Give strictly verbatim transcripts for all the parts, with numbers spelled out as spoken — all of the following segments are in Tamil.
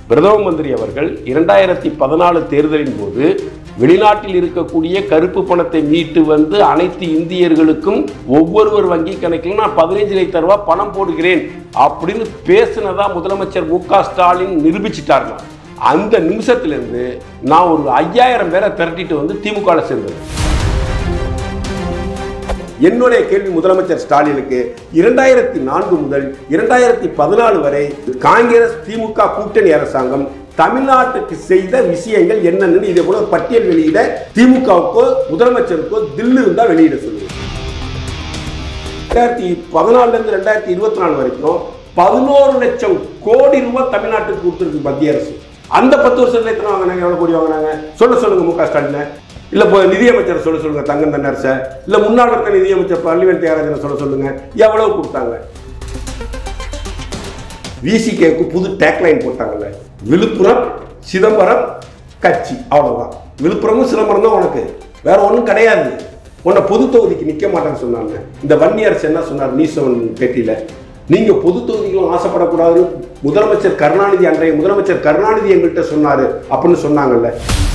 பிரதம மந்திரி அவர்கள் இரண்டாயிரத்தி பதினாலு தேர்தலின் போது வெளிநாட்டில் இருக்கக்கூடிய கருப்பு பணத்தை மீட்டு வந்து அனைத்து இந்தியர்களுக்கும் ஒவ்வொருவர் வங்கி கணக்கில் நான் பதினைஞ்சு லட்சம் ரூபாய் பணம் போடுகிறேன் அப்படின்னு பேசினதா முதலமைச்சர் மு க ஸ்டாலின் நிரூபிச்சிட்டாருன்னா அந்த நிமிஷத்திலிருந்து நான் ஒரு ஐயாயிரம் பேரை திரட்டிட்டு வந்து திமுக சேர்ந்தது. என்னுடைய கேள்வி முதலமைச்சர் ஸ்டாலினுக்கு, இரண்டாயிரத்தி நான்கு முதல் இரண்டாயிரத்தி பதினாலு வரை காங்கிரஸ் திமுக கூட்டணி அரசாங்கம் தமிழ்நாட்டுக்கு செய்த விஷயங்கள் என்னன்னு இதே போல பட்டியல் வெளியிட திமுகவுக்கோ முதலமைச்சருக்கோ தில்லு இருந்தா வெளியிட சொல்லுங்க. ரெண்டாயிரத்தி பதினாலுல இருந்து ரெண்டாயிரத்தி இருபத்தி நாலு வரைக்கும் பதினோரு லட்சம் கோடி ரூபாய் தமிழ்நாட்டுக்கு கொடுத்துருக்கு மத்திய அரசு. அந்த பத்து வருஷத்துல எத்தனை வாங்கினாங்க, எவ்வளவு கோடி வாங்கினாங்க சொல்ல சொல்லுங்க மு க ஸ்டாலின். இல்ல நிதியமைச்சர் சொல்ல சொல்லுங்க தங்கம் தென்னரசு, இல்ல முன்னாள் இருக்க நிதியமைச்சர் பழனிவேல் தியாகராஜன் சொல்ல சொல்லுங்க எவ்வளவு கொடுத்தாங்க. விசிகேக்கு புது டேக்லைன் போட்டாங்கல்ல, விழுப்புரம் சிதம்பரம் கட்சி, அவ்வளவுதான். விழுப்புரமும் சிதம்பரம் தான் உனக்கு, வேற ஒன்றும் கிடையாது. உன்னை பொது தொகுதிக்கு நிற்க மாட்டேன்னு சொன்னாங்க. இந்த வன்னியரசு என்ன சொன்னார் நீசவன் பேட்டியில, நீங்க பொது தொகுதிகளும் ஆசைப்படக்கூடாதுன்னு முதலமைச்சர் கருணாநிதி அன்றைய முதலமைச்சர் கருணாநிதி என்கிட்ட சொன்னாரு அப்படின்னு சொன்னாங்கல்ல.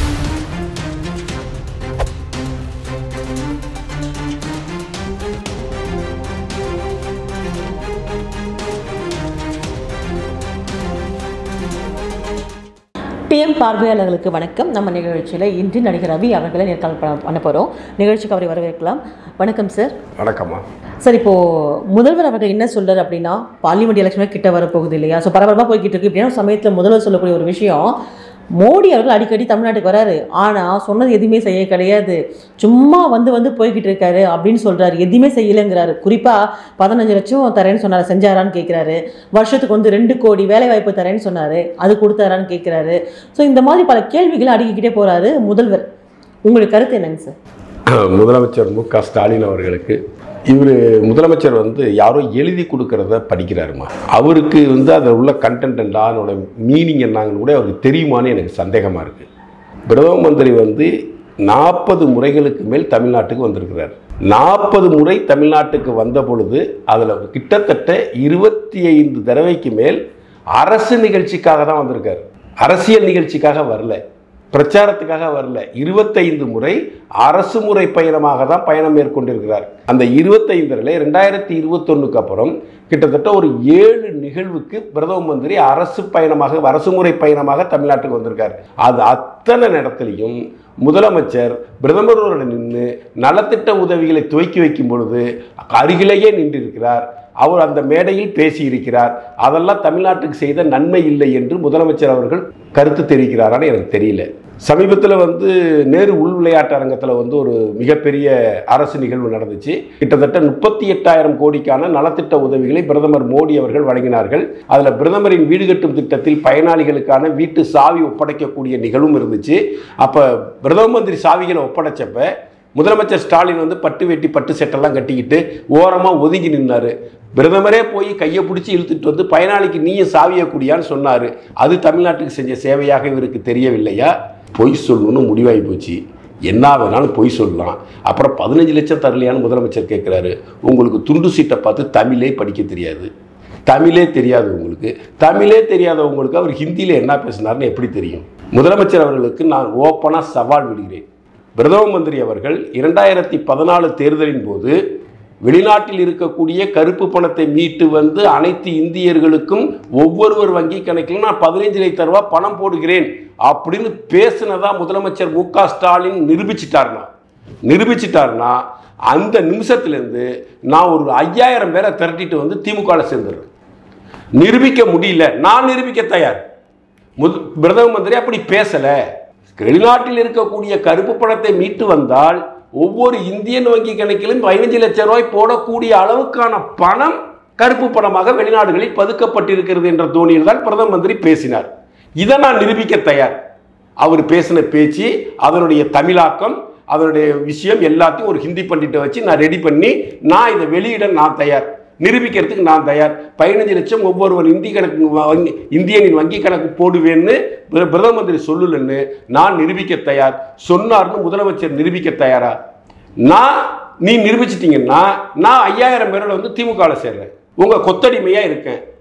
டிஎம் பார்வையாளர்களுக்கு வணக்கம். நம்ம நிகழ்ச்சியில் இன்று நடிகர் ரவி அவர்களை நேர்காணல் பண்ண போகிறோம். நிகழ்ச்சிக்கு அவரை வரவேற்கலாம். வணக்கம் சார். வணக்கம்மா. சார், இப்போது முதல்வர் அவர்கள் என்ன சொல்கிறார் அப்படின்னா, பார்லிமெண்ட் எலெக்ஷன் கிட்ட வரப்போகுது இல்லையா, ஸோ பரபரப்பாக போய்கிட்டு இருக்கு. இப்படின்னா சமயத்தில் முதல்வர் சொல்லக்கூடிய ஒரு விஷயம், மோடி அவர்கள் அடிக்கடி தமிழ்நாட்டுக்கு வராரு, ஆனால் சொன்னது எதுவுமே செய்ய கிடையாது, சும்மா வந்து வந்து போய்கிட்டு இருக்காரு அப்படின்னு சொல்கிறாரு, எதுவுமே செய்யலைங்கிறாரு. குறிப்பாக பதினஞ்சு லட்சம் தரேன்னு சொன்னார், செஞ்சாரான்னு கேட்குறாரு. வருஷத்துக்கு வந்து ரெண்டு கோடி வேலை வாய்ப்பு தரேன்னு சொன்னார், அது கொடுத்தாரான்னு கேட்குறாரு. ஸோ இந்த மாதிரி பல கேள்விகளை அடுக்கிக்கிட்டே போகிறாரு முதல்வர். உங்களுக்கு கருத்து என்னங்க சார்? முதலமைச்சர் மு க ஸ்டாலின் அவர்களுக்கு இவர் முதலமைச்சர் வந்து யாரோ எழுதி கொடுக்கறத படிக்கிறாருமா. அவருக்கு வந்து அதில் உள்ள கண்டென்ட் என்ன, அதனோட மீனிங் என்னங்கன்னு கூட அவருக்கு தெரியுமான்னு எனக்கு சந்தேகமாக இருக்குது. பிரதம மந்திரி வந்து நாற்பது முறைகளுக்கு மேல் தமிழ்நாட்டுக்கு வந்திருக்கிறார். நாற்பது முறை தமிழ்நாட்டுக்கு வந்த பொழுது அதில் கிட்டத்தட்ட இருபத்தி ஐந்து தடவைக்கு மேல் அரசு நிகழ்ச்சிக்காக தான் வந்திருக்கார். அரசியல் நிகழ்ச்சிக்காக வரல, பிரச்சாரத்துக்காக வரல. இருபத்தைந்து முறை அரசு முறை பயணமாக தான் பயணம் மேற்கொண்டிருக்கிறார். அந்த இருபத்தைந்துல ரெண்டாயிரத்தி இருபத்தி ஒன்னுக்கு அப்புறம் கிட்டத்தட்ட ஒரு ஏழு நிகழ்வுக்கு பிரதம மந்திரி அரசு பயணமாக அரசு முறை பயணமாக தமிழ்நாட்டுக்கு வந்திருக்கார். அது அத்தனை இடத்துலையும் முதலமைச்சர் பிரதமரோடு நின்று நலத்திட்ட உதவிகளை துவக்கி வைக்கும் பொழுது அருகிலேயே நின்றிருக்கிறார். அவர் அந்த மேடையில் பேசியிருக்கிறார். அதெல்லாம் தமிழ்நாட்டுக்கு செய்த நன்மை இல்லை என்று முதலமைச்சர் அவர்கள் கருத்து தெரிவிக்கிறாரான்னு எனக்கு தெரியல. சமீபத்தில் வந்து நேரு உள் விளையாட்டு அரங்கத்தில் வந்து ஒரு மிகப்பெரிய அரசு நிகழ்வு நடந்துச்சு. கிட்டத்தட்ட முப்பத்தி எட்டாயிரம் கோடிக்கான நலத்திட்ட உதவிகளை பிரதமர் மோடி அவர்கள் வழங்கினார்கள். அதில் பிரதமரின் வீடு கட்டும் திட்டத்தில் பயனாளிகளுக்கான வீட்டு சாவி ஒப்படைக்கக்கூடிய நிகழ்வும் இருந்துச்சு. அப்போ பிரதம மந்திரி சாவிகளை ஒப்படைச்சப்ப முதலமைச்சர் ஸ்டாலின் வந்து பட்டு வெட்டி பட்டு செட்டெல்லாம் கட்டிக்கிட்டு ஓரமாக ஒதுங்கி நின்னார். பிரதமரே போய் கையை பிடிச்சி இழுத்துட்டு வந்து பயனாளிக்கு நீயும் சாவியை கூடியான்னு சொன்னார். அது தமிழ்நாட்டுக்கு செஞ்ச சேவையாக இவருக்கு தெரியவில்லையா? பொய் சொல்லணும்னு முடிவாகி போச்சு. என்ன வேணாலும் பொய் சொல்லலாம். அப்புறம் பதினஞ்சு லட்சம் தரலையான்னு முதலமைச்சர் கேட்குறாரு. உங்களுக்கு துண்டு சீட்டை பார்த்து தமிழே படிக்க தெரியாது, தமிழே தெரியாது உங்களுக்கு. தமிழே தெரியாத உங்களுக்கு அவர் ஹிந்தியில் என்ன பேசினார்னு எப்படி தெரியும்? முதலமைச்சர் அவர்களுக்கு நான் ஓப்பனாக சவால் விடுகிறேன். பிரதம மந்திரி அவர்கள் இரண்டாயிரத்தி பதினாலு தேர்தலின் போது வெளிநாட்டில் இருக்கக்கூடிய கருப்பு பணத்தை மீட்டு வந்து அனைத்து இந்தியர்களுக்கும் ஒவ்வொருவர் வங்கி கணக்கில் நான் பதினைஞ்சு லட்சம் ரூபாய் பணம் போடுகிறேன் அப்படின்னு பேசினதா முதலமைச்சர் மு க ஸ்டாலின் நிரூபிச்சிட்டாருனா நிரூபிச்சிட்டாருனா அந்த நிமிஷத்திலிருந்து நான் ஒரு ஐயாயிரம் பேரை திரட்டிட்டு வந்து திமுக சேர்ந்துடுறேன். நிரூபிக்க முடியல, நான் நிரூபிக்க தயார். முத பிரதம மந்திரி அப்படி பேசல. வெளிநாட்டில் இருக்கக்கூடிய கருப்பு பணத்தை மீட்டு வந்தால் ஒவ்வொரு இந்தியன் வங்கி கணக்கிலும் பதினஞ்சு லட்சம் ரூபாய் போடக்கூடிய அளவுக்கான பணம் கருப்பு பணமாக வெளிநாடுகளில் பதுக்கப்பட்டிருக்கிறது என்ற தோணியில் தான் பிரதம மந்திரி பேசினார். இதை நான் நிரூபிக்க தயார். அவர் பேசின பேச்சு, அதனுடைய தமிழாக்கம், அதனுடைய விஷயம் எல்லாத்தையும் ஒரு ஹிந்தி பண்டிட்டை வச்சு நான் ரெடி பண்ணி நான் இதை வெளியிட நான் தயார். நிரூபிக்கிறதுக்கு நான் தயார். பதினஞ்சு லட்சம் ஒவ்வொருவர் இந்திய கணக்கு வங்கி இந்தியனின் வங்கி கணக்கு போடுவேன்னு பிரதம மந்திரி சொல்லலன்னு நான் நிரூபிக்க தயார். சொன்னார்னு முதலமைச்சர் நிரூபிக்க தயாரா? நான் நீ நிரூபிச்சிட்டீங்கன்னா நான் ஐயாயிரம் பேரோட வந்து திமுகவில் சேர்றேன். உங்க கொத்தடிமையா இருக்கேன்.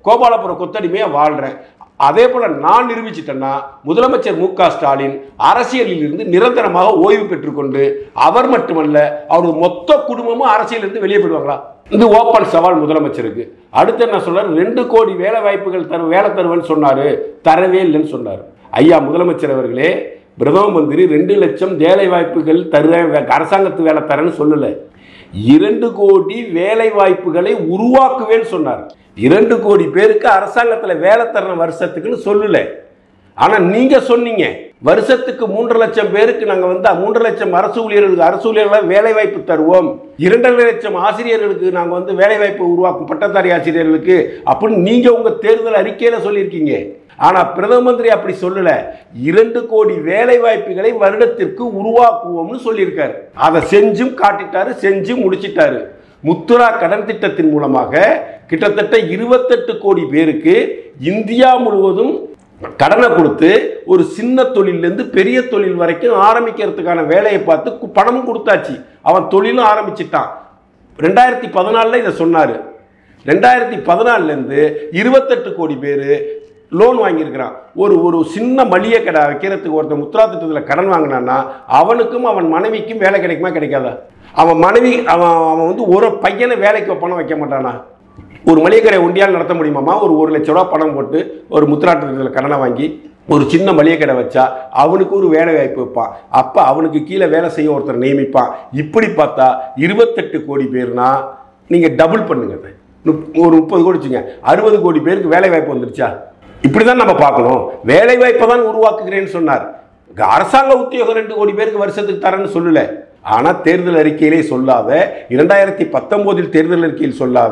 கோபாலபுரம் கொத்தடிமையாக வாழ்கிறேன். அதே போல் நான் நிரூபிச்சிட்டேன்னா முதலமைச்சர் மு க ஸ்டாலின் அரசியலில் இருந்து நிரந்தரமாக ஓய்வு பெற்றுக்கொண்டு அவர் மட்டுமல்ல அவரது மொத்த குடும்பமும் அரசியலிருந்து வெளியே போயிடுவாங்களா? இது ஓப்பன் சவால் முதலமைச்சருக்கு. அடுத்து என்ன சொல்றாரு, ரெண்டு கோடி வேலை வாய்ப்புகள் தரு வேலை தருவேன்னு சொன்னாரு, தரவே இல்லைன்னு சொன்னார். ஐயா முதலமைச்சர் அவர்களே, பிரதம மந்திரி ரெண்டு லட்சம் வேலை வாய்ப்புகள் தருவேன், அரசாங்கத்து வேலை தரேன்னு சொல்லலை, இரண்டு கோடி வேலை வாய்ப்புகளை உருவாக்குவேன்னு சொன்னார். இரண்டு கோடி பேருக்கு அரசாங்கத்தில் வேலை தர வருஷத்துக்குன்னு சொல்லல. ஆனால் நீங்க சொன்னீங்க வருஷத்துக்கு மூன்று லட்சம் பேருக்கு நாங்கள் வந்து மூன்று லட்சம் அரசு ஊழியர்களுக்கு அரசு ஊழியர்களாக வேலை வாய்ப்பு தருவோம், இரண்டரை லட்சம் ஆசிரியர்களுக்கு நாங்கள் வந்து வேலை வாய்ப்பு உருவாக்கும் பட்டதாரி ஆசிரியர்களுக்கு அப்படின்னு நீங்க உங்க தேர்தல் அறிக்கையில சொல்லியிருக்கீங்க. ஆனா பிரதம மந்திரி அப்படி சொல்லல, இரண்டு கோடி வேலை வாய்ப்புகளை வருடத்திற்கு உருவாக்குவோம்னு சொல்லியிருக்காரு. அதை செஞ்சும் காட்டிட்டாரு, செஞ்சும் முடிச்சிட்டாரு. முத்ரா கடன் திட்டத்தின் மூலமாக கிட்டத்தட்ட இருபத்தெட்டு கோடி பேருக்கு இந்தியா முழுவதும் கடனை கொடுத்து ஒரு சின்ன தொழிலிருந்து பெரிய தொழில் வரைக்கும் ஆரம்பிக்கிறதுக்கான வேலையை பார்த்து பணமும் கொடுத்தாச்சு. அவன் தொழிலும் ஆரம்பிச்சிட்டான். ரெண்டாயிரத்தி பதினாலுல இதை சொன்னாரு. ரெண்டாயிரத்தி பதினாலுல இருந்து இருபத்தெட்டு கோடி பேர் லோன் வாங்கியிருக்கிறான். ஒரு ஒரு சின்ன மளிகை கடை வைக்கிறதுக்கு ஒருத்தர் முத்ரா திட்டத்தில் கடன் வாங்கினான்னா அவனுக்கும் அவன் மனைவிக்கும் வேலை கிடைக்குமா கிடைக்காதா? அவன் மனைவி அவன் அவன் வந்து ஒரு பையனை வேலைக்கு பணம் வைக்க மாட்டானா? ஒரு மளிகை கடை ஒண்டியால் நடத்த முடியுமாமா? ஒரு ஒரு லட்ச ரூபா பணம் போட்டு ஒரு முத்ரா திட்டத்தில் கடனை வாங்கி ஒரு சின்ன மளிகை கடை வச்சா அவனுக்கு ஒரு வேலை வாய்ப்பு வைப்பான். அப்போ அவனுக்கு கீழே வேலை செய்ய ஒருத்தர் நியமிப்பான். இப்படி பார்த்தா இருபத்தெட்டு கோடி பேர்னா நீங்கள் டபுள் பண்ணுங்க, ஒரு முப்பது கோடி வச்சுங்க, அறுபது கோடி பேருக்கு வேலை வாய்ப்பு வந்துருச்சா? இப்படிதான் நம்ம பார்க்கணும். வேலை வாய்ப்பை தான் உருவாக்குகிறேன்னு சொன்னார். அரசாங்க உத்தியோகம் ரெண்டு கோடி பேருக்கு வருஷத்துக்கு தரேன்னு சொல்லல. ஆனா தேர்தல் அறிக்கையிலே சொல்லாத, இரண்டாயிரத்தி பத்தொன்பதில் தேர்தல் அறிக்கையில் சொல்லாத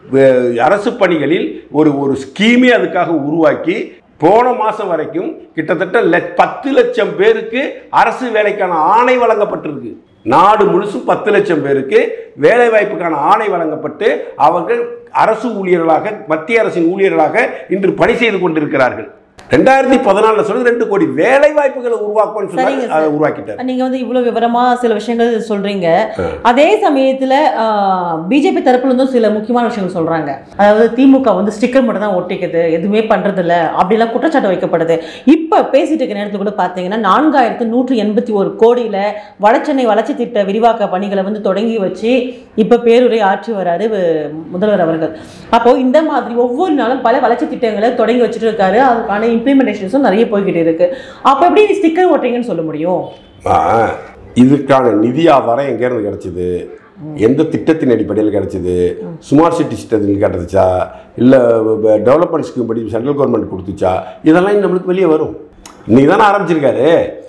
அரசு பணிகளில் ஒரு ஒரு ஸ்கீமே அதுக்காக உருவாக்கி போன மாசம் வரைக்கும் கிட்டத்தட்ட பத்து லட்சம் பேருக்கு அரசு வேலைக்கான ஆணை வழங்கப்பட்டிருக்கு. நாடு முழுசும் பத்து லட்சம் பேருக்கு வேலை வாய்ப்புக்கான ஆணை வழங்கப்பட்டு அவர்கள் அரசு ஊழியர்களாக மத்திய அரசின் ஊழியர்களாக இன்று பணி செய்து கொண்டிருக்கிறார்கள். ரெண்டாயிரத்தி பதினாலுல சொல்லி ரெண்டு கோடி வேலை வாய்ப்புகளை உருவாக்கும்னு சொல்லி அதை உருவாக்கிட்டார். நீங்க வந்து இவ்வளவு விவரமா சில விஷயங்கள் சொல்றீங்க. அதே சமயத்துல பிஜேபி தரப்புல இருந்தும் சில முக்கியமான விஷயங்கள் சொல்றாங்க. அதாவது திமுக வந்து ஸ்டிக்கர் மட்டும் தான் ஒட்டிக்குது, எதுவுமே பண்றது இல்ல அப்படிலாம் குற்றச்சாட்டு வைக்கப்படுது. இப்ப பேசிட்டு இருக்க நேரத்துல கூட பாத்தீங்கன்னா நான்காயிரத்து நூற்றி எண்பத்தி ஒரு கோடியில வடசென்னை வளர்ச்சி திட்ட விரிவாக்க பணிகளை வந்து தொடங்கி வச்சு இப்ப பேருரை ஆற்றி வராரு முதல்வர் அவர்கள். அப்போ இந்த மாதிரி ஒவ்வொரு நாளும் பல வளர்ச்சி திட்டங்களை தொடங்கி வச்சுட்டு இருக்காரு. அதுக்கான இம்ப்ளிமெண்டேஷன்ஸும் நிறைய போய்கிட்டு இருக்கு. அப்ப எப்படி ஸ்டிக்கர் ஓட்டுறீங்கன்னு சொல்ல முடியும்? இதுக்கான நிதி ஆதாரம் எங்க இருந்து கிடைச்சது? எந்த திட்டத்தின் அடிப்படையில் கிடைச்சது? ஸ்மார்ட் சிட்டி திட்டத்தில் கிடைச்சா இல்ல டெவலப்மெண்ட் ஸ்கீம் படி சென்ட்ரல் கவர்மெண்ட் கொடுத்துச்சா? இதெல்லாம் நம்மளுக்கு வெளியே வரும். இன்னைக்கு தானே ஆரம்பிச்சிருக்காரு.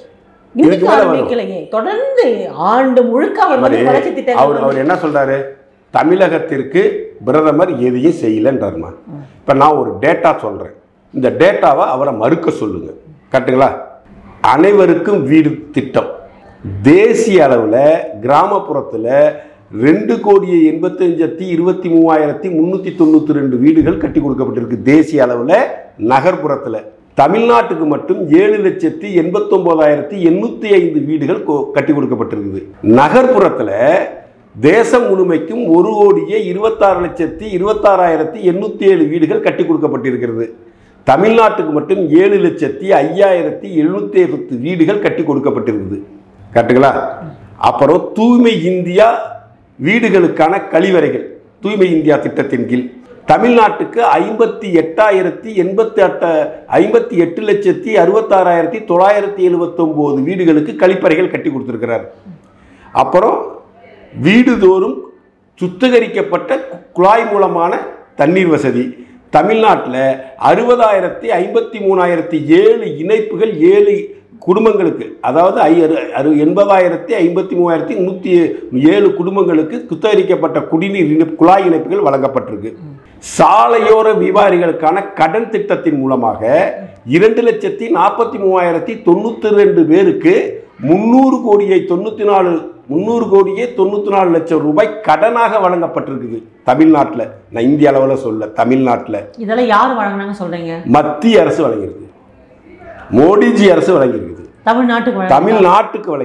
தொடர்ந்து ஆண்டு முழுக்க அவர் அவர் என்ன சொல்றாரு? தமிழகத்திற்கு பிரதமர் எதையும் செய்யலன்றாருமா. இப்ப நான் ஒரு டேட்டா சொல்றேன், இந்த டேட்டாவை அவரை மறுக்க சொல்லுங்க. கரெக்டுங்களா? அனைவருக்கும் வீடு திட்டம் தேசிய அளவில் கிராமப்புறத்தில் ரெண்டு கோடியே எண்பத்தி அஞ்சத்தி இருபத்தி மூவாயிரத்தி முன்னூற்றி தொண்ணூற்றி ரெண்டு வீடுகள் கட்டி கொடுக்கப்பட்டிருக்கு தேசிய அளவில். நகர்ப்புறத்தில் தமிழ்நாட்டுக்கு மட்டும் ஏழு லட்சத்தி எண்பத்தி ஒன்பதாயிரத்தி எண்ணூற்றி ஐந்து வீடுகள் கட்டி கொடுக்கப்பட்டிருக்குது. நகர்ப்புறத்தில் தேசம் முழுமைக்கும் ஒரு கோடியே இருபத்தாறு லட்சத்தி இருபத்தாறாயிரத்தி எண்ணூற்றி ஏழு வீடுகள் கட்டி கொடுக்கப்பட்டிருக்கிறது. தமிழ்நாட்டுக்கு மட்டும் ஏழு லட்சத்தி ஐயாயிரத்தி எழுநூத்தி பத்து வீடுகள் கட்டி கொடுக்கப்பட்டிருக்குது. கரெக்டுங்களா? அப்புறம் தூய்மை இந்தியா வீடுகளுக்கான கழிவறைகள் தூய்மை இந்தியா திட்டத்தின் கீழ் தமிழ்நாட்டுக்கு ஐம்பத்தி எட்டாயிரத்தி எண்பத்தி எட்ட ஐம்பத்தி எட்டு லட்சத்தி அறுபத்தாறாயிரத்தி தொள்ளாயிரத்தி எழுபத்தி ஒன்பது வீடுகளுக்கு கழிப்பறைகள் கட்டி கொடுத்திருக்கிறார். அப்புறம் வீடுதோறும் சுத்திகரிக்கப்பட்ட குழாய் மூலமான தண்ணீர் வசதி தமிழ்நாட்டில் அறுபதாயிரத்தி ஐம்பத்தி மூணாயிரத்தி ஏழு இணைப்புகள் ஏழு குடும்பங்களுக்கு, அதாவது ஐ எண்பதாயிரத்தி ஐம்பத்தி மூவாயிரத்தி நூற்றி ஏழு குடும்பங்களுக்கு சுத்திகரிக்கப்பட்ட குடிநீர் குழாய் இணைப்புகள் வழங்கப்பட்டிருக்கு. சாலையோர வியாபாரிகளுக்கான கடன் திட்டத்தின் மூலமாக இரண்டு லட்சத்தி நாற்பத்தி மூவாயிரத்தி தொண்ணூற்றி ரெண்டு பேருக்கு முன்னூறு கோடியை தொண்ணூற்றி நாலு முன்னூறு கோடியே தொண்ணூற்றி நாலு லட்சம் ரூபாய் கடனாக வழங்கப்பட்டிருக்குது தமிழ்நாட்டில். நான் இந்திய அளவில் சொல்ல, தமிழ்நாட்டில். இதெல்லாம் யார் வழங்கினாங்க சொல்றீங்க? மத்திய அரசு வழங்கியிருக்கு, மோடிஜி அரசு வழங்கியிருக்குது, தமிழ்நாட்டுக்கு தமிழ்நாட்டுக்கு வழங்கியிருக்குது.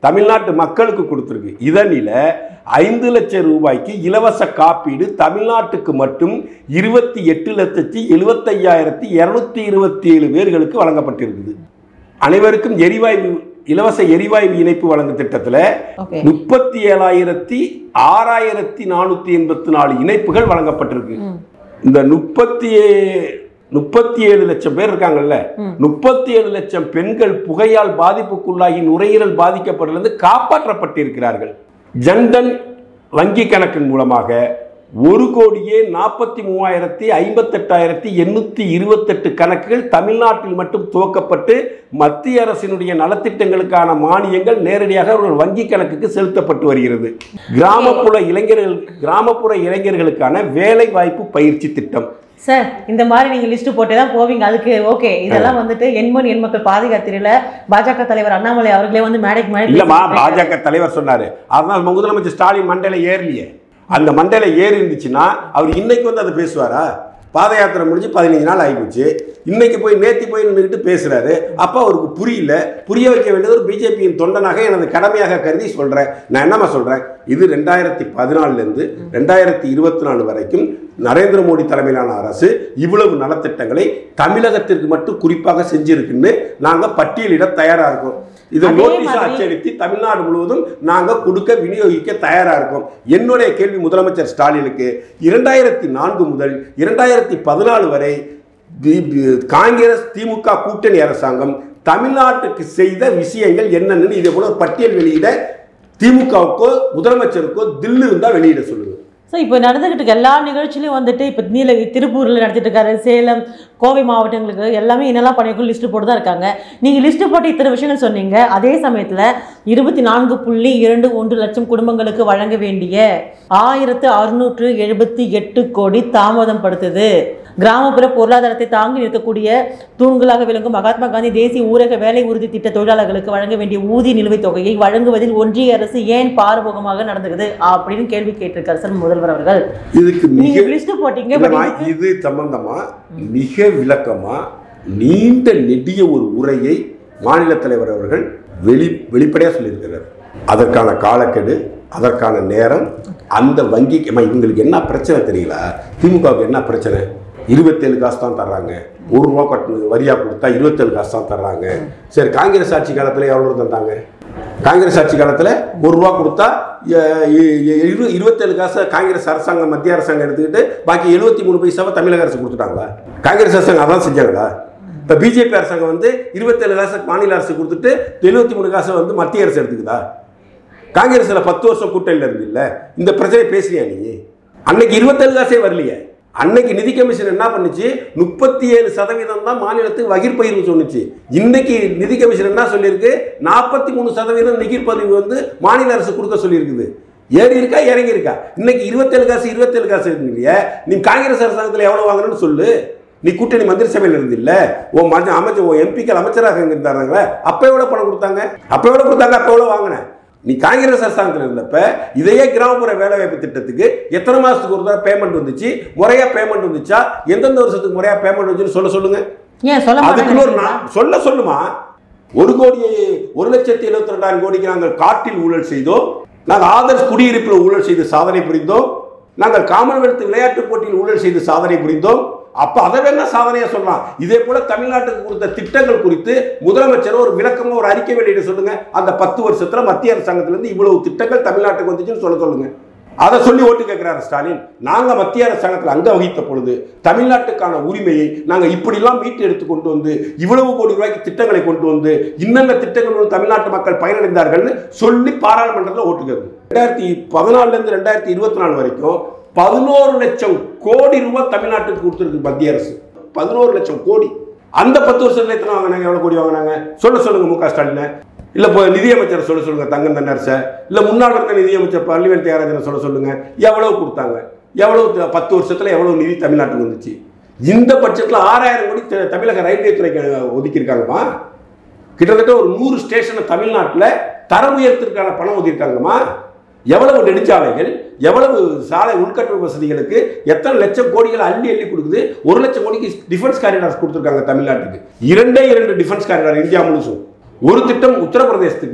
தமிழ்நாட்டு மக்களுக்கு கொடுத்துருக்கு. இதனில ஐந்து லட்சம் ரூபாய்க்கு இலவச காப்பீடு தமிழ்நாட்டுக்கு மட்டும் இருபத்தி எட்டு லட்சத்தி எழுபத்தையாயிரத்தி இருநூத்தி இருபத்தி ஏழு பேர்களுக்கு வழங்கப்பட்டிருக்குது. அனைவருக்கும் எரிவாயு இலவச எரிவாயு இணைப்பு வழங்கும் திட்டத்தில் முப்பத்தி ஏழாயிரத்தி ஆறாயிரத்தி நானூத்தி எண்பத்தி நாலு இணைப்புகள் வழங்கப்பட்டிருக்கு. இந்த முப்பத்தி முப்பத்தி ஏழு லட்சம் பேர் இருக்காங்கல்ல, முப்பத்தி ஏழு லட்சம் பெண்கள் புகையால் பாதிப்புக்குள்ளாகி நுரையீரல் பாதிக்கப்பட்டிருந்து காப்பாற்றப்பட்டிருக்கிறார்கள். ஜன்தன் வங்கி கணக்கின் மூலமாக ஒரு கோடியே நாற்பத்தி மூவாயிரத்தி ஐம்பத்தி எட்டாயிரத்தி எண்ணூத்தி இருபத்தி எட்டு கணக்குகள் தமிழ்நாட்டில் மட்டும் துவக்கப்பட்டு மத்திய அரசினுடைய நலத்திட்டங்களுக்கான மானியங்கள் நேரடியாக ஒரு வங்கி கணக்குக்கு செலுத்தப்பட்டு வருகிறது. கிராமப்புற இளைஞர்கள் கிராமப்புற இளைஞர்களுக்கான வேலை வாய்ப்பு பயிற்சி திட்டம். சார், இந்த மாதிரி நீங்க லிஸ்ட் போட்டே தான் போவீங்க. அதுக்கு ஓகே, இதெல்லாம் வந்துட்டு எண்மண் எண் மக்கள் பாதுகாத்தில பாஜக தலைவர் அண்ணாமலை அவர்களே வந்து மேடைக்கு மேடை இல்லமா பாஜக தலைவர் சொன்னாரு. அதனால முதலமைச்சர் ஸ்டாலின் மண்டையில ஏறலையே. அந்த மண்டையில ஏறி இருந்துச்சுன்னா அவர் இன்னைக்கு வந்து அதை பேசுவாரா? பாத யாத்திரை முடிஞ்சு பதினஞ்சு நாள் ஆகிப்போச்சு. இன்னைக்கு போய் நேத்தி போய் நின்றுட்டு பேசுறாரு. அப்போ அவருக்கு புரியல. புரிய வைக்க வேண்டியது ஒரு பிஜேபியின் தொண்டனாக எனது கடமையாக கருதி சொல்றேன். நான் என்னமா சொல்றேன், இது ரெண்டாயிரத்தி பதினாலுல இருந்து ரெண்டாயிரத்தி இருபத்தி நாலு வரைக்கும் நரேந்திர மோடி தலைமையிலான அரசு இவ்வளவு நலத்திட்டங்களை தமிழகத்திற்கு மட்டும் குறிப்பாக செஞ்சிருக்குன்னு நாங்க பட்டியலிட தயாரா இருக்கோம். இதை நோட்டீஸ் அச்சடித்து தமிழ்நாடு முழுவதும் நாங்க கொடுக்க விநியோகிக்க தயாரா இருக்கோம். என்னுடைய கேள்வி முதலமைச்சர் ஸ்டாலினுக்கு, இரண்டாயிரத்தி நான்கு முதல் இரண்டாயிரத்தி பதினாலு வரை காங்கிரஸ் திமுக கூட்டணி அரசாங்கம் தமிழ்நாட்டுக்கு செய்த விஷயங்கள் என்னன்னு இதே போல ஒரு பட்டியல் வெளியிட திமுகவுக்கோ முதலமைச்சருக்கோ தில்லு இருந்தா வெளியிட சொல்லுங்க. ஸோ இப்போ நடந்துகிட்டு எல்லா நிகழ்ச்சியிலையும் வந்துட்டு இப்போ நீலகிரி திருப்பூரில் நடத்திட்டு இருக்காரு, சேலம் கோவை மாவட்டங்களுக்கு எல்லாமே என்னெல்லாம் பண்ணியிருக்கோம் லிஸ்ட்டு போட்டு தான் இருக்காங்க. நீங்கள் லிஸ்ட்டு போட்டு இத்தனை விஷயங்கள் சொன்னீங்க. அதே சமயத்தில் இருபத்தி நான்கு புள்ளி இரண்டு ஒன்று லட்சம் குடும்பங்களுக்கு வழங்க வேண்டிய ஆயிரத்து அறுநூற்று எழுபத்தி எட்டு கோடி தாமதம் படுத்துது. கிராமப்புற பொருளாதாரத்தை தாங்கி நிற்கக்கூடிய தூண்களாக விளங்கும் மகாத்மா காந்தி தேசிய ஊரக வேலை உறுதி திட்ட தொழிலாளர்களுக்கு வழங்க வேண்டிய ஊதிய நிலுவைத் தொகையை வழங்குவதில் ஒன்றிய அரசு ஏன் பாரபோகமாக நடந்துக்குது அப்படின்னு கேள்வி கேட்டிருக்காரு சார் முதல்வர் அவர்கள். இதுக்கு நீங்க லிஸ்ட் போட்டீங்க. இது சம்பந்தமா மிக விளக்கமா நீண்ட நெடிய ஒரு உரையை மாநில தலைவர் அவர்கள் வெளி வெளிப்படையா சொல்லியிருக்கிறார். அதற்கான காலக்கெடு, அதற்கான நேரம், அந்த வங்கி இவங்களுக்கு என்ன பிரச்சனை தெரியல. திமுகவுக்கு என்ன பிரச்சனை? இருபத்தேழு காசு தான் தர்றாங்க. ஒரு ரூபா கட்டணம் வரியா கொடுத்தா இருபத்தேழு காசு தான் தர்றாங்க. சரி, காங்கிரஸ் ஆட்சி காலத்தில் எவ்வளோ தந்தாங்க? காங்கிரஸ் ஆட்சி காலத்தில் ஒரு ரூபா கொடுத்தா இரு இருபத்தேழு காசை காங்கிரஸ் அரசாங்கம் மத்திய அரசாங்கம் எடுத்துக்கிட்டு பாக்கி எழுபத்தி மூணு பைசாவை தமிழக அரசு கொடுத்துட்டாங்களா? காங்கிரஸ் அரசாங்கம் அதான் செஞ்சாங்களா? இப்போ பிஜேபி அரசாங்கம் வந்து இருபத்தேழு காசை மாநில அரசு கொடுத்துட்டு எழுபத்தி மூணு காசை வந்து மத்திய அரசு எடுத்துக்குதா? காங்கிரஸ்ல பத்து வருஷம் கூட்டணியில் இருந்து இல்லை இந்த பிரச்சனை பேசுறியா நீ? அன்னைக்கு இருபத்தேழு காசே வரலையே. அன்னைக்கு நிதி கமிஷன் என்ன பண்ணுச்சு? முப்பத்தி ஏழு சதவீதம் தான் மாநிலத்துக்கு வகிர்பயிர்வு சொன்னிச்சு. இன்னைக்கு நிதி கமிஷன் என்ன சொல்லியிருக்கு? நாற்பத்தி மூணு சதவீதம் நெகிர்பதிவு வந்து மாநில அரசு கொடுக்க சொல்லியிருக்குது. ஏறி இருக்கா இறங்கி இருக்கா? இன்னைக்கு இருபத்தேழு காசு இருபத்தேழு காசு இல்லையா? நீ காங்கிரஸ் அரசாங்கத்தில் எவ்வளவு வாங்கணும்னு சொல்லு. நீ கூட்டணி மந்திரி சபையில் இருந்து இல்ல, ஓ அமைச்சர் ஓ எம்பிக்கள் அமைச்சராக இருந்தாங்களே, அப்ப எவ்வளவு பணம் கொடுத்தாங்க? அப்ப எவ்வளவு கொடுத்தாங்க? அப்ப எவ்வளவு வாங்கினேன்? நீ காங்கிரஸ் அரசாங்கத்தில் இருந்தப்ப இதையே கிராமப்புற வேலைவாய்ப்பு திட்டத்துக்கு எத்தனை மாசத்துக்கு ஒரு தடவை பேமெண்ட் வந்துச்சு? முறையா பேமெண்ட் வந்துச்சா? எந்தெந்த வருஷத்துக்கு முறையா பேமெண்ட் வந்துச்சுன்னு சொல்ல சொல்லுங்க. அதுக்குன்னு ஒரு சொல்ல சொல்லுமா? ஒரு கோடி ஒரு லட்சத்தி எழுபத்தி ரெண்டாயிரம் கோடிக்கு நாங்கள் காட்டில் ஊழல் செய்தோம், நாங்கள் ஆதர்ஸ் குடியிருப்பில் ஊழல் செய்து சாதனை புரிந்தோம், நாங்கள் காமன்வெல்த் விளையாட்டுப் போட்டியில் ஊழல் செய்து சாதனை புரிந்தோம். அப்ப அதை வேணா சாதனையா சொல்லலாம். இதே போல தமிழ்நாட்டுக்கு கொடுத்த திட்டங்கள் குறித்து முதலமைச்சர் ஒரு விளக்கமா ஒரு அறிக்கை வெளியிட சொல்லுங்க. அந்த பத்து வருஷத்துல மத்திய அரசாங்கத்திலிருந்து இவ்வளவு திட்டங்கள் தமிழ்நாட்டுக்கு வந்துச்சுன்னு சொல்ல சொல்லுங்க. அதை சொல்லி ஓட்டு கேட்கிறாரு ஸ்டாலின். நாங்க மத்திய அரசாங்கத்தில் அங்க வகித்த பொழுது தமிழ்நாட்டுக்கான உரிமையை நாங்க இப்படிலாம் மீட்டு எடுத்து கொண்டு வந்து இவ்வளவு கோடி ரூபாய்க்கு திட்டங்களை கொண்டு வந்து இன்னென்ன திட்டங்கள் தமிழ்நாட்டு மக்கள் பயனடைந்தார்கள் சொல்லி பாராளுமன்றத்தில் ஓட்டு கேட்கும். ரெண்டாயிரத்தி பதினாலுல இருந்து ரெண்டாயிரத்தி இருபத்தி நாலு வரைக்கும் பதினோரு லட்சம் கோடி ரூபாய் தமிழ்நாட்டுக்கு கொடுத்துருக்கு மத்திய அரசு. பதினோரு லட்சம் கோடி. அந்த பத்து வருஷத்துல எத்தனை வாங்கினாங்க? எவ்வளவு கோடி வாங்கினாங்க? சொல்ல சொல்லுங்க மு க ஸ்டாலின். இல்ல நிதியமைச்சர் சொல்ல சொல்லுங்க தங்கம் தென்னரசு. இல்ல முன்னாள் இருந்த நிதியமைச்சர் பள்ளிவேல் தியாகராஜன் சொல்ல சொல்லுங்க. எவ்வளவு கொடுத்தாங்க? எவ்வளவு பத்து வருஷத்துல எவ்வளவு நிதி தமிழ்நாட்டுக்கு வந்துச்சு? இந்த பட்சத்துல ஆறாயிரம் கோடி தமிழக ரயில்வே துறைக்கு ஒதுக்கி இருக்காங்கம்மா. கிட்டத்தட்ட ஒரு நூறு ஸ்டேஷனை தமிழ்நாட்டில் தரம் உயர்த்திற்கான பணம் ஒதுக்கியிருக்காங்கம்மா. எவ்வளவு நெடுஞ்சாலைகள், எவ்வளவு சாலை உள்கட்டமைப்பு வசதிகளுக்கு எத்தனை லட்சம் கோடிகள் அள்ளி அள்ளி கொடுக்குது. ஒரு லட்சம் கோடிக்கு டிஃபென்ஸ் காரிடார்ஸ் கொடுத்துருக்காங்க தமிழ்நாட்டுக்கு. இரண்டே இரண்டு டிஃபென்ஸ் காரிடார் இந்தியா முழுசும். ஒரு திட்டம் உத்தரப்பிரதேசத்துக்கு,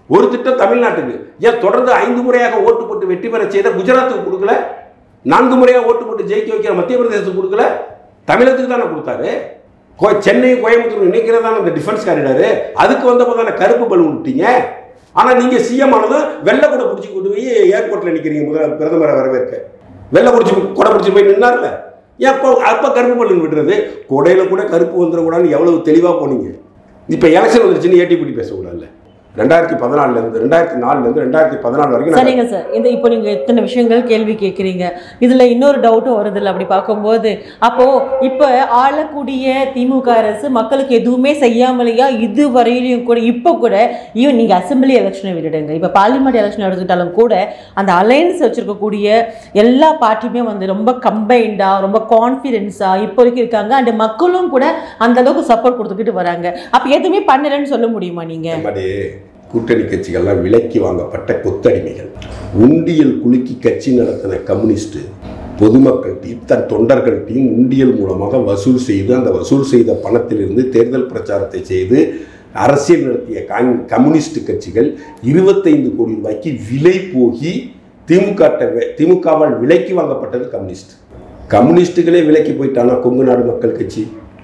ஒரு திட்டம் தமிழ்நாட்டுக்கு. ஏன் தொடர்ந்து ஐந்து முறையாக ஓட்டு போட்டு வெற்றி பெற செய்த குஜராத்துக்கு கொடுக்கல? நான்கு முறையாக ஓட்டு போட்டு ஜெயிக்க வைக்கிற மத்திய பிரதேசத்துக்கு கொடுக்கல? தமிழகத்துக்கு தானே கொடுத்தாரு. சென்னை கோயம்புத்தூர் இணைக்கிறதான அந்த டிஃபென்ஸ் காரிடாரு, அதுக்கு வந்தப்போ தானே கருப்பு பலூன் விட்டீங்க. ஆனால் நீங்கள் சிஎம் ஆனதும் வெள்ளை கூட பிடிச்சி கொண்டு போய் ஏர்போர்ட்டில் நிற்கிறீங்க முதல் பிரதமரை வரவேற்க. வெள்ளை பிடிச்சி கொடை பிடிச்சி போய் நின்னார்ல, ஏன் அப்போ அப்போ கருப்பு பலூன் விடுறது? கொடையில் கூட கருப்பு வந்துடக்கூடாதுன்னு எவ்வளவு தெளிவாக போனீங்க. இப்போ எலெக்ஷன் வந்துருச்சுன்னு ஏட்டி பிடி பேசக்கூடாதுல்ல. ரெண்டாயிரத்தி பதினாலுலேருந்து ரெண்டாயிரத்தி நாலுலேருந்து ரெண்டாயிரத்தி பதினாலு வரைக்கும் சரிங்க சார். இந்த இப்போ நீங்கள் எத்தனை விஷயங்கள் கேள்வி கேட்குறீங்க, இதில் இன்னொரு டவுட்டும் வருதில்ல. அப்படி பார்க்கும்போது அப்போது இப்போ ஆளக்கூடிய திமுக அரசு மக்களுக்கு எதுவுமே செய்யாமலையா இது வரையிலையும் கூட இப்போ கூட ஈவன் நீங்கள் அசம்பிளி எலெக்ஷனை விட்டுடுங்க, இப்போ பார்லிமெண்ட் எலெக்ஷன் எடுத்துக்கிட்டாலும் கூட அந்த அலையன்ஸ் வச்சுருக்கக்கூடிய எல்லா பார்ட்டியுமே வந்து ரொம்ப கம்பைண்டாக ரொம்ப கான்ஃபிடென்ஸாக இப்போ வரைக்கும் இருக்காங்க. அண்ட் மக்களும் கூட அந்த அளவுக்கு சப்போர்ட் கொடுத்துக்கிட்டு வராங்க. அப்போ எதுவுமே பண்ணலன்னு சொல்ல முடியுமா நீங்கள்? கூட்டணி கட்சிகள்லாம் விலைக்கு வாங்கப்பட்ட கொத்தடிமைகள். உண்டியல் குலுக்கி கட்சி நடத்தின கம்யூனிஸ்ட் பொதுமக்கள்கிட்டையும் தன் தொண்டர்கள்ட்டையும் உண்டியல் மூலமாக வசூல் செய்து அந்த வசூல் செய்த பணத்திலிருந்து தேர்தல் பிரச்சாரத்தை செய்து அரசியல் நடத்திய கம்யூனிஸ்ட் கட்சிகள் இருபத்தைந்து கோடி ரூபாய்க்கு விலை போகி திமுக திமுகவால் விலைக்கு வாங்கப்பட்டது கம்யூனிஸ்ட். கம்யூனிஸ்டுகளே விலைக்கு போயிட்டானா கொங்கு நாடு மக்கள் கட்சி,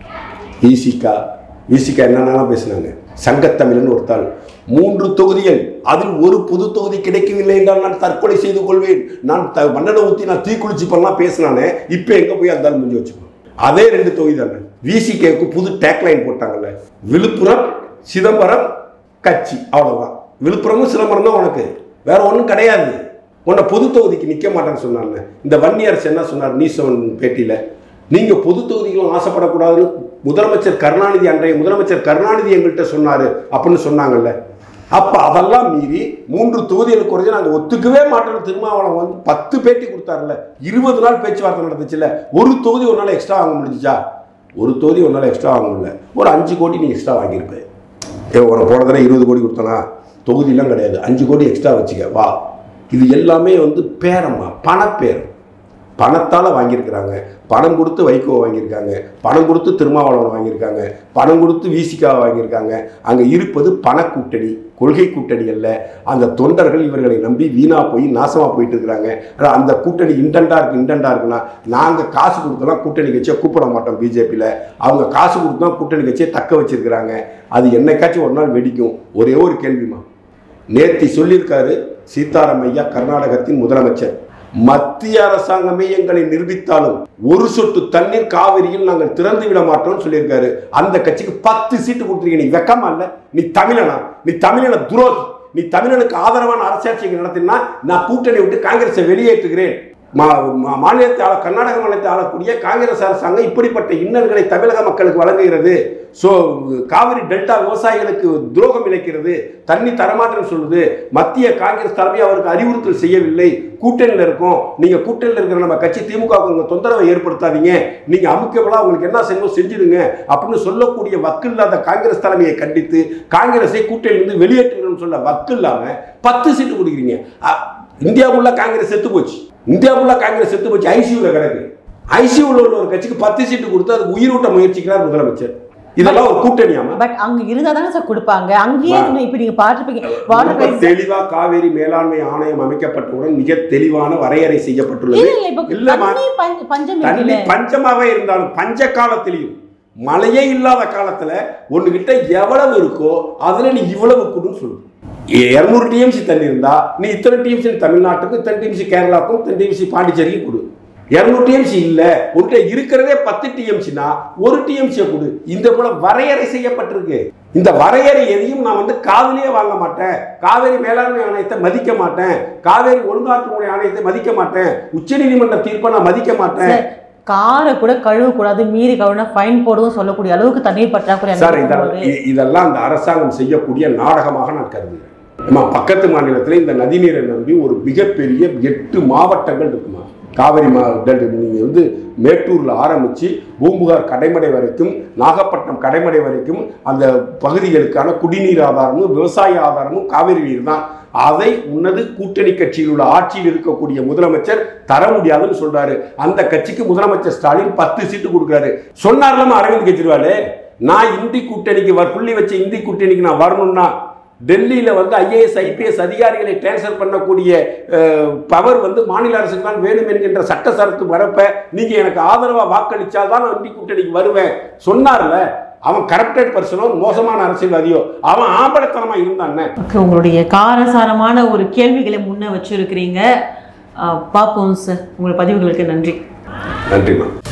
விசிகா விசிகா என்னென்னலாம் பேசினாங்க. சங்கத்தமிழன் ஒருத்தாள் மூன்று தொகுதிகள், அதில் ஒரு பொது தொகுதி கிடைக்கவில்லை என்றால் நான் தற்கொலை செய்து கொள்வேன், நான் மண்ணெண்ணை ஊற்றி நான் தீக்குளிச்சு பண்ணலாம் பேசினானே. இப்போ எங்கே போய் அந்த முடிஞ்சு வச்சுக்கணும். அதே ரெண்டு தொகுதி தானே. விசிகேவுக்கு புது டேக்லைன் போட்டாங்கல்ல, விழுப்புரம் சிதம்பரம் கட்சி, அவ்வளோதான். விழுப்புரமும் சிதம்பரம் தான் உனக்கு, வேற ஒன்றும் கிடையாது. உன்னை பொது தொகுதிக்கு நிற்க மாட்டேன்னு சொன்னாங்க. இந்த வன்னியரசு என்ன சொன்னார் நீசவன் பேட்டியில், நீங்கள் பொது தொகுதிகளும் ஆசைப்படக்கூடாதுன்னு முதலமைச்சர் கருணாநிதி அன்றைய முதலமைச்சர் கருணாநிதி எங்கள்கிட்ட சொன்னார் அப்படின்னு சொன்னாங்கல்ல. அப்போ அதெல்லாம் மீறி மூன்று தொகுதிகளுக்கு குறைஞ்சு நாங்கள் ஒத்துக்கவே மாட்டோம். திருமாவளவன் வந்து பத்து பேட்டி கொடுத்தாருல, இருபது நாள் பேச்சுவார்த்தை நடந்துச்சுல. ஒரு தொகுதி ஒரு நாள் எக்ஸ்ட்ரா வாங்க முடிஞ்சிச்சா? ஒரு தொகுதி ஒரு நாள் எக்ஸ்ட்ரா வாங்க முடியல. ஒரு அஞ்சு கோடி நீ எக்ஸ்ட்ரா வாங்கியிருப்பேன். ஏ உன போன தடவை இருபது கோடி கொடுத்தனா, தொகுதியெல்லாம் கிடையாது, அஞ்சு கோடி எக்ஸ்ட்ரா வச்சுக்க வா. இது எல்லாமே வந்து பேரம்மா, பணப்பேரம். பணத்தால் வாங்கியிருக்கிறாங்க. பணம் கொடுத்து வைகோ வாங்கியிருக்காங்க, பணம் கொடுத்து திருமாவளவன் வாங்கியிருக்காங்க, பணம் கொடுத்து விசிகாவை வாங்கியிருக்காங்க. அங்கே இருப்பது பண கூட்டணி, கொள்கை கூட்டணி அல்ல. அந்த தொண்டர்கள் இவர்களை நம்பி வீணா போய் நாசமாக போயிட்டு இருக்கிறாங்க. அந்த கூட்டணி இன்டென்டாக இருக்குது இன்டென்டாக இருக்குன்னா நாங்கள் காசு கொடுத்தலாம் கூட்டணி கட்சியை கூப்பிட மாட்டோம். பிஜேபியில் அவங்க காசு கொடுத்து தான் கூட்டணி கட்சியை தக்க வச்சிருக்கிறாங்க. அது என்னைக்காச்சும் ஒரு நாள் வெடிக்கும். ஒரே ஒரு கேள்விமா, நேற்று சொல்லியிருக்காரு சீதாராம் ஐயா, கர்நாடகத்தின் முதலமைச்சர், மத்திய அரசாங்கமே எங்களை நிரூபித்தாலும் ஒரு சொட்டு தண்ணீர் காவிரியில் நாங்கள் திறந்து விட மாட்டோம்னு சொல்லியிருக்காரு. அந்த கட்சிக்கு பத்து சீட்டு கொடுத்துருக்கீங்க. நீ வெக்கமா இல்ல? நீ தமிழனா? நீ தமிழன துரோகி. நீ தமிழனுக்கு ஆதரவான அரசியல் நடத்தினா நான் கூட்டணி விட்டு காங்கிரஸை வெளியேற்றுகிறேன். மாநிலத்தை ஆள கர்நாடக மாநிலத்தை ஆளக்கூடிய காங்கிரஸ் அரசாங்கம் இப்படிப்பட்ட இன்னல்களை தமிழக மக்களுக்கு வழங்குகிறது. ஸோ காவிரி டெல்டா விவசாயிகளுக்கு துரோகம் இழைக்கிறது, தண்ணி தரமாட்டேன்னு சொல்லுது. மத்திய காங்கிரஸ் தலைமை அவருக்கு அறிவுறுத்தல் செய்யவில்லை. கூட்டணியில் இருக்கும், நீங்க கூட்டணியில் இருக்கிற நம்ம கட்சி திமுக தொந்தரவை ஏற்படுத்தாதீங்க, நீங்க அமுக்கவளா உங்களுக்கு என்ன செய்யணும் செஞ்சிடுங்க அப்படின்னு சொல்லக்கூடிய வக்கு இல்லாத காங்கிரஸ் தலைமையை கண்டித்து காங்கிரஸை கூட்டணியிலிருந்து வெளியேற்றுகிறோம்னு சொல்ல வக்கு இல்லாம பத்து சீட்டு கொடுக்குறீங்க. இந்தியாவுள்ள காங்கிரஸ் செத்து போச்சு. இந்தியாவுள்ள காங்கிரஸ் செத்து போச்சு, ஐசியூல கிடக்கு. ஐசியூல உள்ள ஒரு கட்சிக்கு பத்து சீட்டு கொடுத்து அதுக்கு உயிரூட்ட முயற்சிக்கிறார் முதலமைச்சர். இதெல்லாம் ஒரு கூட்டணியாமா? பட் அங்க இருந்தா தானே சார் கொடுப்பாங்க. அங்கேயே இப்ப நீங்க பாத்துப்பீங்க, தெளிவா காவேரி மேலாண்மை ஆணையம் அமைக்கப்பட்டவுடன் மிக தெளிவான வரையறை செய்யப்பட்டுள்ளது. தண்ணி பஞ்சமாவே இருந்தாலும் பஞ்ச காலத்திலையும் மழையே இல்லாத காலத்துல ஒண்ணுகிட்ட எவ்வளவு இருக்கோ அதுல நீ இவ்வளவு கொடுன்னு சொல்லு. இருநூறு டிஎம்சி தண்ணி இருந்தா நீ இத்தனை டிஎம்சி தமிழ்நாட்டுக்கு, இத்தனை டிஎம்சி கேரளாவுக்கும், இத்தனை டிஎம்சி பாண்டிச்சேரிக்கும் கொடு. இருநூறு டிஎம்சி இல்ல, உன்கிட்ட இருக்கிறதே பத்து டிஎம்சினா ஒரு டிஎம்சியை கொடு. இந்த போல வரையறை செய்யப்பட்டிருக்கு. இந்த வரையறை எதையும் நான் வந்து காதலியே வாங்க மாட்டேன். காவேரி மேலாண்மை ஆணையத்தை மதிக்க மாட்டேன், காவேரி ஒழுங்காற்றுமுறை ஆணையத்தை மதிக்க மாட்டேன், உச்ச நீதிமன்ற தீர்ப்பை நான் மதிக்க மாட்டேன். காரை கூட கழுவ கூடாது, மீறி கழுவினா ஃபைன் போடுவோம் சொல்லக்கூடிய அளவுக்கு தண்ணீர் பற்றாக்குறை. சார் இதெல்லாம் அந்த அரசாங்கம் செய்யக்கூடிய நாடகமாக நான் கருதுகிறேன். பக்கத்து மாநிலத்தில் இந்த நதிநீரை நம்பி ஒரு மிகப்பெரிய எட்டு மாவட்டங்கள் இருக்குமா. காவிரி மாவட்ட நீங்கள் வந்து மேட்டூரில் ஆரம்பித்து பூம்புகார் கடைமடை வரைக்கும், நாகப்பட்டினம் கடைமடை வரைக்கும் அந்த பகுதிகளுக்கான குடிநீர் ஆதாரமும் விவசாய ஆதாரமும் காவிரி நீர் தான். அதை உன்னது கூட்டணி கட்சியில் உள்ள ஆட்சியில் இருக்கக்கூடிய முதலமைச்சர் தர முடியாதுன்னு சொல்றாரு. அந்த கட்சிக்கு முதலமைச்சர் ஸ்டாலின் பத்து சீட்டு கொடுக்குறாரு. சொன்னார்லமா அரவிந்த் கெஜ்ரிவால், நான் இந்தி கூட்டணிக்கு புள்ளி வச்ச இந்தி கூட்டணிக்கு நான் வரணும்னா டெல்லியில் வந்து ஐஏஎஸ் ஐபிஎஸ் அதிகாரிகளை டிரான்ஸ்ஃபர் பண்ணக்கூடிய பவர் வந்து மாநில அரசுக்கு தான் வேணும் என்கின்ற சட்ட சரத்து வரப்ப நீங்கள் எனக்கு ஆதரவாக வாக்களித்தால் தான் நான் இந்தி கூட்டணிக்கு வருவேன் சொன்னார்ல. அவன் கரப்டட் பர்சனோ மோசமான அரசியல்வாதியோ அவன் ஆபடத்தனமாக இருந்தான்னு. உங்களுடைய காரசாரமான ஒரு கேள்விகளை முன்ன வச்சிருக்கிறீங்க. பார்ப்போம் சார். உங்கள் பதிவுகளுக்கு நன்றி. நன்றிம்மா.